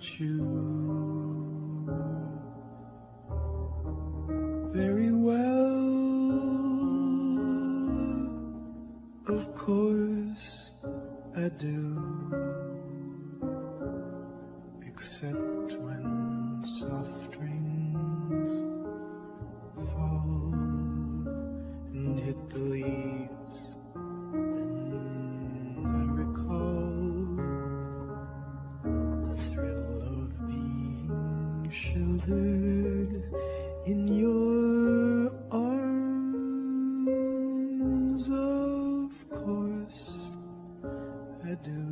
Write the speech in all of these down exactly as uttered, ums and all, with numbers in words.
without you. Very well, of course I do, except when soft rains fall and hit the leaves. Then I recall the thrill of being sheltered in your arms. Of course I do.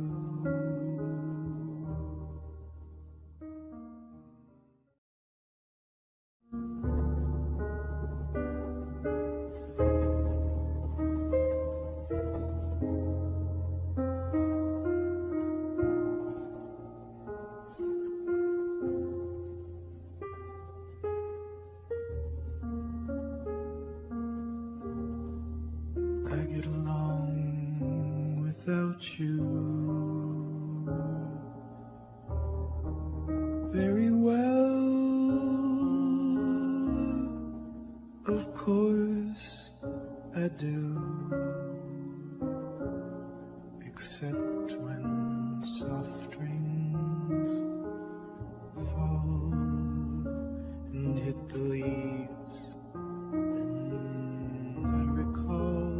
I get along without you very well, of course I do, except when soft rains fall and hit the leaves. Then I recall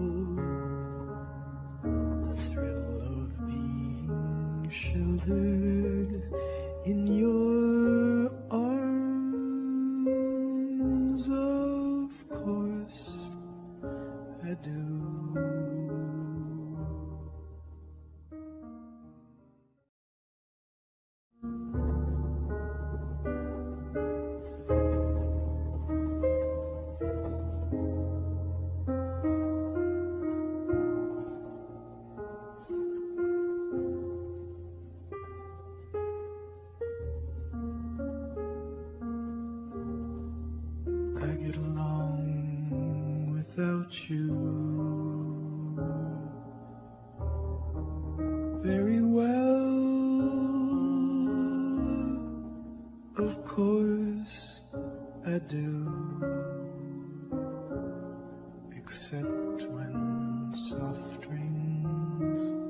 the thrill of being sheltered in your arms. Of course I do. I get along without you very well, of course I do, except when